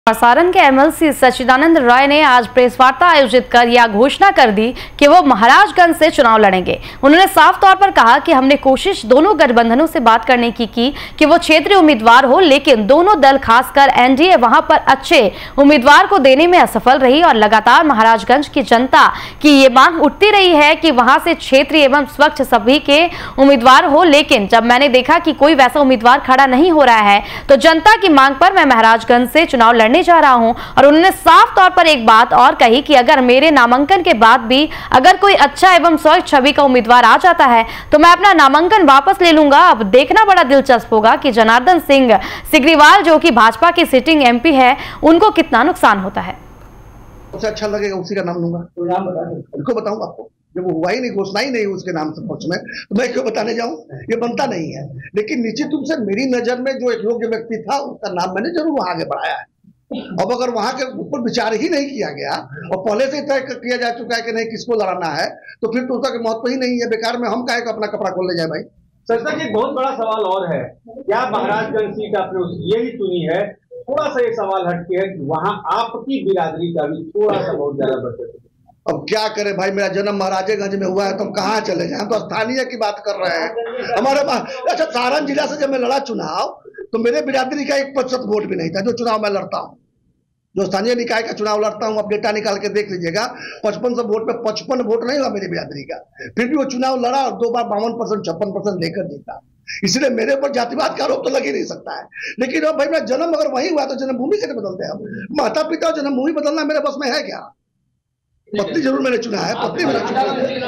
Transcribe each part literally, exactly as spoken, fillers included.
सारण के एमएलसी सच्चिदानंद राय ने आज प्रेस वार्ता आयोजित कर यह घोषणा कर दी कि वो महाराजगंज से चुनाव लड़ेंगे। उन्होंने साफ तौर पर कहा कि हमने कोशिश दोनों गठबंधनों से बात करने की की कि वो क्षेत्रीय उम्मीदवार हो, लेकिन दोनों दल खासकर एनडीए वहां पर अच्छे उम्मीदवार को देने में असफल रही और लगातार महाराजगंज की जनता की ये मांग उठती रही है कि वहां से क्षेत्रीय एवं स्वच्छ सभी के उम्मीदवार हो। लेकिन जब मैंने देखा कि कोई वैसा उम्मीदवार खड़ा नहीं हो रहा है तो जनता की मांग पर मैं महाराजगंज से चुनाव लड़ने जा रहा हूं। और उन्होंने साफ तौर पर एक बात और कही कि अगर मेरे नामांकन के बाद भी अगर कोई अच्छा एवं स्वच्छ छवि का उम्मीदवार आ जाता है तो मैं अपना नामांकन वापस ले लूंगा। अब देखना बड़ा दिलचस्प होगा कि जनार्दन सिंह सिग्रीवाल जो कि भाजपा की सिटिंग एमपी है उनको कितना नुकसान होता है। सबसे अच्छा लगेगा उसी का नाम लूंगा। तो नाम बता दो, उनको बताऊंगा आपको। जब वो हुआ ही नहीं, घोषणा ही नहीं उसके नाम से पक्ष में, तो मैं क्यों बताने जाऊं? ये बनता नहीं है। लेकिन निश्चित रूप से मेरी नजर में जो एक योग्य व्यक्ति था उसका नाम मैंने जरूर वहां आगे बढ़ाया है। अब अगर वहां के ऊपर विचार ही नहीं किया गया और पहले से तय किया जा चुका है कि नहीं किसको लड़ाना है, तो फिर तो उसका महत्व ही नहीं है। बेकार में हम काहे को अपना कपड़ा खोल ले जाए भाई। सर जी, एक बहुत बड़ा सवाल और है, क्या महाराजगंज सीट आपने यही चुनी है? थोड़ा सा ये सवाल हटके है कि वहां आपकी बिरादरी का भी थोड़ा सा बहुत ज्यादा बचत। अब क्या करे भाई, मेरा जन्म महाराजेगंज में हुआ है तो हम कहाँ चले जाए? हम तो स्थानीय की बात कर रहे हैं। हमारे पास अच्छा सारण जिला से जब मैं लड़ा चुनाव तो मेरे बिरादरी का एक प्रतिशत वोट भी नहीं था। जो चुनाव मैं लड़ता हूँ, जो स्थानीय निकाय का चुनाव लड़ता हूँ, आप डेटा निकाल के देख लीजिएगा, पचपन सौ वोट में पचपन वोट नहीं हुआ मेरी बिरादरी का। फिर भी वो चुनाव लड़ा और दो बार बावन परसेंट छप्पन परसेंट लेकर जीता। इसलिए मेरे ऊपर जातिवाद का आरोप तो लग ही नहीं सकता है। लेकिन अब भाई मेरा जन्म अगर वही हुआ तो जन्मभूमि कैसे बदलते हैं? हम माता पिता और जन्मभूमि बदलना मेरे बस में है क्या? पत्नी जरूर मैंने चुना है, पत्नी मैंने चुना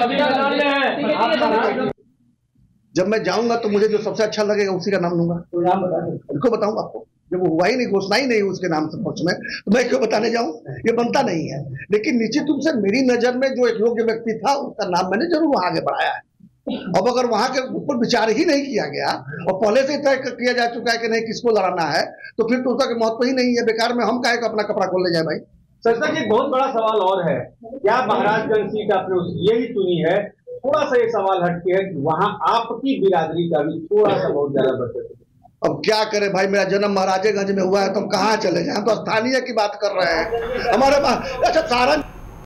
है। जब मैं जाऊंगा तो मुझे जो सबसे अच्छा लगेगा उसी का नाम लूंगा। तो नाम बता दो, उनको बताऊंगा आपको। जब वो हुआ ही नहीं, घोषणा ही नहीं उसके नाम से पक्ष में, तो मैं क्यों बताने जाऊं? ये बनता नहीं है। लेकिन निश्चित रूप से मेरी नजर में जो एक योग्य व्यक्ति था उसका नाम मैंने जरूर वहां आगे बढ़ाया है। अब अगर वहां के ऊपर विचार ही नहीं किया गया और पहले से तय किया जा चुका है कि नहीं किसको लड़ाना है, तो फिर तो उसका महत्व ही नहीं है। बेकार में हम काहे को अपना कपड़ा खोल ले जाए भाई। सर जी, एक बहुत बड़ा सवाल और है, क्या महाराजगंज सीट आपने यही चुनी है? थोड़ा सा ये सवाल हटके है कि वहां आपकी बिरादरी का भी थोड़ा सा बहुत ज्यादा बचत। अब क्या करे भाई, मेरा जन्म महाराजेगंज में हुआ है तो हम कहाँ चले जाए? हम तो स्थानीय की बात कर रहे हैं। हमारे पास अच्छा सारण